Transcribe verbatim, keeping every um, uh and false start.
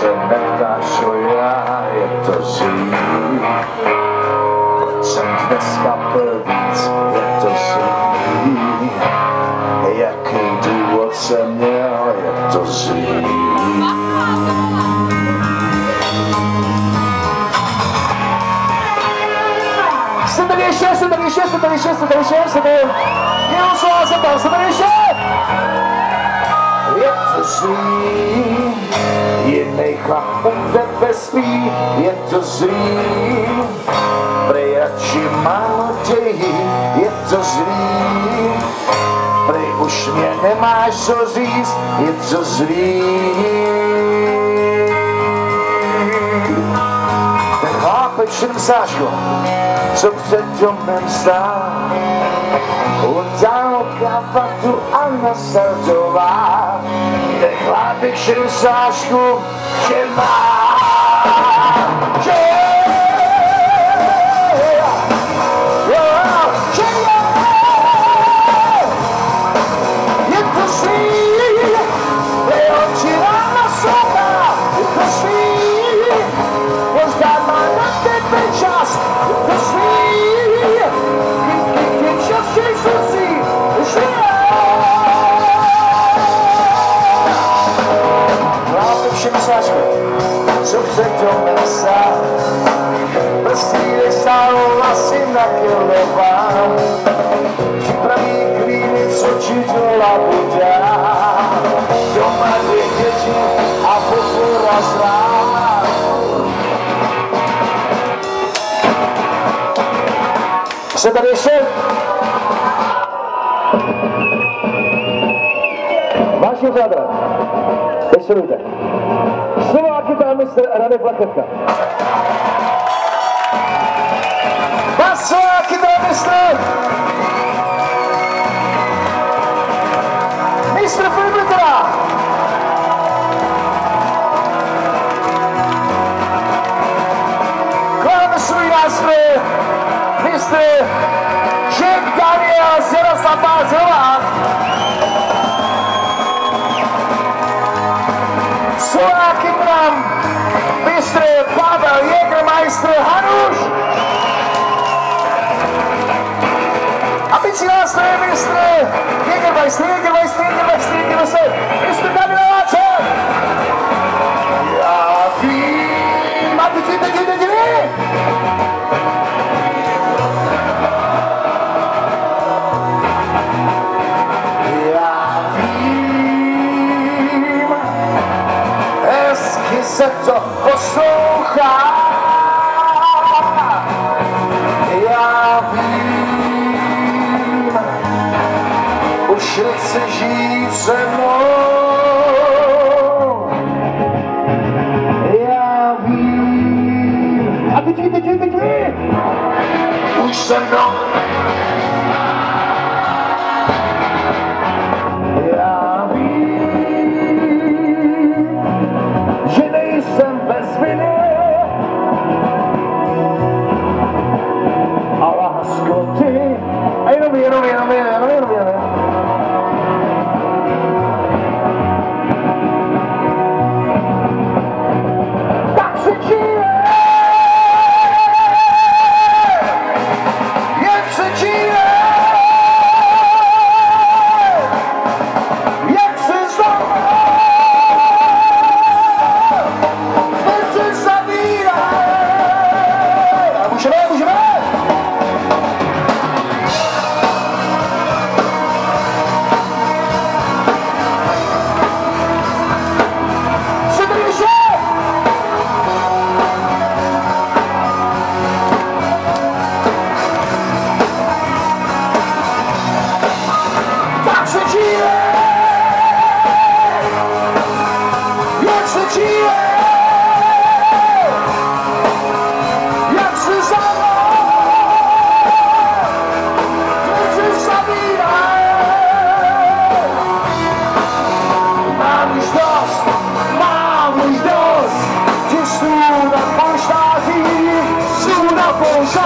se neptáš o já, je to zlý. Proč jsem dneska byl víc, je to zlý. Jaký důvod jsem měl, je to zlý. Jsem tady ještě, jsem tady ještě, jsem tady ještě, jsem tady ještě, jsem tady jenom slova jsem tam, jsem tady ještě. Je to zlý, jinej chlap u tebe spí, je to zlý. Prej radši málo dějí, je to zlý. Prej už mě nemáš co říct, je to zlý. Ten chlápek šedmsáčko, co před domem stál, udál kravatu a nastartoval. Ten chlápek šedmsáčku, že má, že je. Co před domem stál, prsty nestál vlasy na kilová. Připraví klíny, co čitola budá. Doma dvě děti a potvora zlá. Se tady ještě? Vážně přátelé, vysvětlujte. Slováky tam mistr Radek Plaketka. Slováky tam mistr mistr Filip Litera. Kláme svůj nástroj mistr Jack Daniel z Jaroslava Zrová. Slováky tam mistr Pavel Jägermeister Hanuš. A bicí nástroje mistr Jägermeister, Jägermeister, Jägermeister, Jägermeister, mistr Daniel Láček. Já vím, a teď, teď, teď, teď, teď. Se to poslouchá, já vím, už nechci žít se mnou, já vím, a teď vy, teď vy, teď vy, už se mnou. Jsem bez viny a lásko ty a jenom, jenom, jenom, jenom, jenom, jenom. Tak se žije, jen se žije. Mám už dost, že jsou na polštáři, jsou na polštáři.